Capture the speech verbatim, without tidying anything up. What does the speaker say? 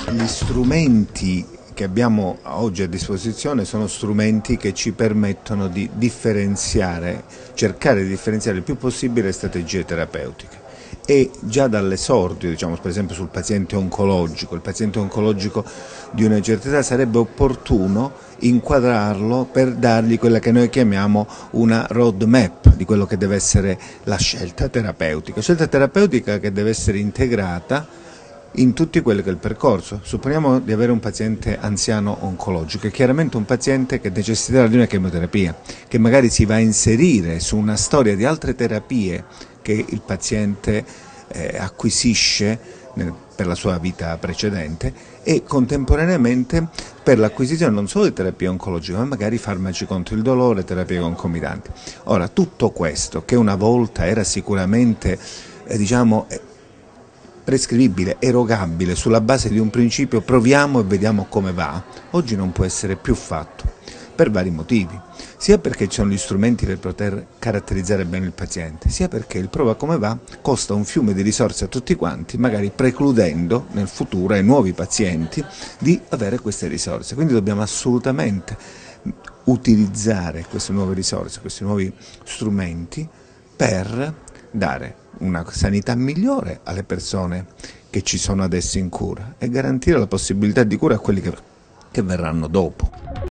Gli strumenti che abbiamo oggi a disposizione sono strumenti che ci permettono di differenziare, cercare di differenziare il più possibile le strategie terapeutiche. E già dall'esordio, diciamo per esempio sul paziente oncologico, il paziente oncologico di una certa età sarebbe opportuno inquadrarlo per dargli quella che noi chiamiamo una road map di quello che deve essere la scelta terapeutica, scelta terapeutica che deve essere integrata in tutti quelli che è il percorso. Supponiamo di avere un paziente anziano oncologico, è chiaramente un paziente che necessiterà di una chemioterapia, che magari si va a inserire su una storia di altre terapie che il paziente eh, acquisisce nel, per la sua vita precedente e contemporaneamente per l'acquisizione non solo di terapia oncologica, ma magari farmaci contro il dolore, terapie concomitanti. Ora, tutto questo, che una volta era sicuramente eh, diciamo, prescrivibile, erogabile sulla base di un principio proviamo e vediamo come va, oggi non può essere più fatto per vari motivi, sia perché ci sono gli strumenti per poter caratterizzare bene il paziente, sia perché il prova come va costa un fiume di risorse a tutti quanti, magari precludendo nel futuro ai nuovi pazienti di avere queste risorse. Quindi dobbiamo assolutamente utilizzare queste nuove risorse, questi nuovi strumenti per dare una sanità migliore alle persone che ci sono adesso in cura e garantire la possibilità di cura a quelli che, che verranno dopo.